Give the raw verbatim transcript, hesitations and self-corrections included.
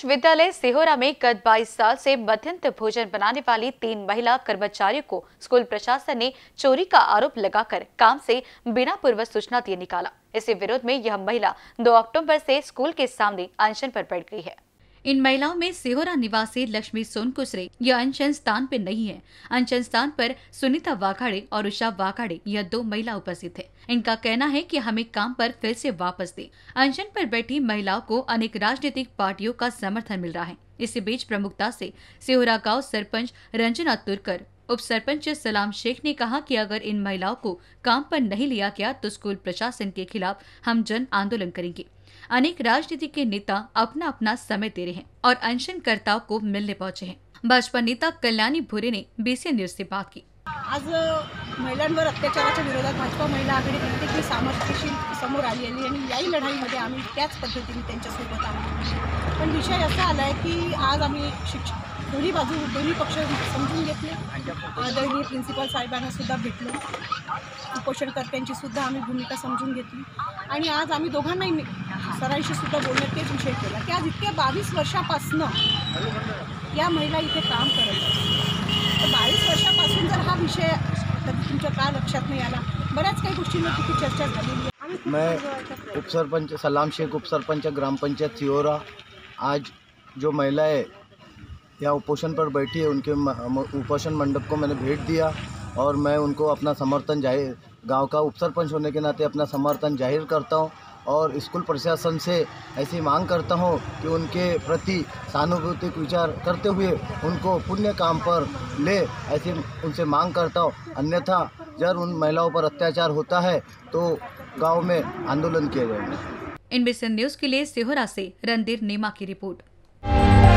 विद्यालय सिहोरा में गत बाईस साल से मध्याह्न भोजन बनाने वाली तीन महिला कर्मचारियों को स्कूल प्रशासन ने चोरी का आरोप लगाकर काम से बिना पूर्व सूचना दिए निकाला। इसी विरोध में यह महिला दो अक्टूबर से स्कूल के सामने अनशन पर बैठ गई है। इन महिलाओं में सिहोरा निवासी लक्ष्मी सोनकुसरे यह अनशन स्थान पर नहीं है। अनशन स्थान पर सुनीता वाघाड़े और उषा वाघाड़े यह दो महिला उपस्थित है। इनका कहना है कि हमें काम पर फिर से वापस दे। अनशन पर बैठी महिलाओं को अनेक राजनीतिक पार्टियों का समर्थन मिल रहा है। इसी बीच प्रमुखता से सिहोरा गाँव सरपंच रंजना तुरकर, उप सरपंच सलाम शेख ने कहा कि अगर इन महिलाओं को काम पर नहीं लिया गया तो स्कूल प्रशासन के खिलाफ हम जन आंदोलन करेंगे। अनेक राजनीतिक के नेता अपना अपना समय दे रहे हैं और अनशनकर्ताओं को मिलने पहुंचे हैं। भाजपा नेता कल्याणी भुरे ने बीसीएन न्यूज से बात की। आज महिलांवर अत्याचाराच्या विरोधात भाजपा महिला आघाडी प्रत्येकी सामर्थ्यशील समोर आलेली आणि याही लढाईमध्ये आम्ही त्याच पद्धतीने त्यांच्यासोबत आहोत। पण विषय असा आलाय की आज आम्ही शिक्षक दोन्ही बाजू दोन्ही पक्ष समजून घेतले। आदरणीय प्रिन्सिपल साहेबांना सुद्धा भेटलो, उपोषणकर्त्यांची सुद्धा आम्ही भूमिका समजून घेतली आणि आज आम्ही दोघांनाही सरांशी सुद्धा बोलण्यात तेच विषय केला की आज इतक्या बावीस वर्षापासून या महिला इथे काम करत आहेत। तर बावीस वर्षापासून जर हा विषय कधी तुमच्या का लक्षात नाही आला, बऱ्याच काही गोष्टींवर तिथे चर्चा झालेली आहे। मैं उपसरपंच सलाम शेख, उपसरपंच ग्राम पंचायत सिहोरा, आज जो महिलाएं या उपोषण पर बैठी है उनके उपोषण मंडप को मैंने भेंट दिया और मैं उनको अपना समर्थन जाहिर गांव का उपसरपंच होने के नाते अपना समर्थन जाहिर करता हूं और स्कूल प्रशासन से ऐसी मांग करता हूं कि उनके प्रति सहानुभूतिक विचार करते हुए उनको पुण्य काम पर ले, ऐसी उनसे मांग करता हूं। अन्यथा जब उन महिलाओं पर अत्याचार होता है तो गाँव में आंदोलन किया जाएगा। इन बीसीएन न्यूज के लिए सिहोरा से रणधीर नेमा की रिपोर्ट।